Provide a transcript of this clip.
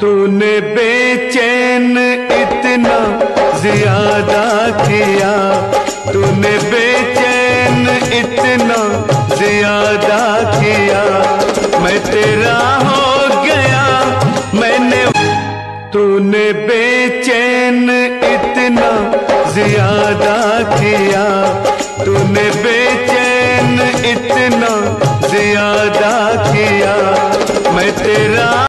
तूने बेचैन इतना ज्यादा किया, तूने बेचैन इतना ज्यादा किया, मैं तेरा हो गया मैंने। तूने बेचैन इतना ज्यादा किया, तूने बेचैन इतना ज्यादा किया, मैं तेरा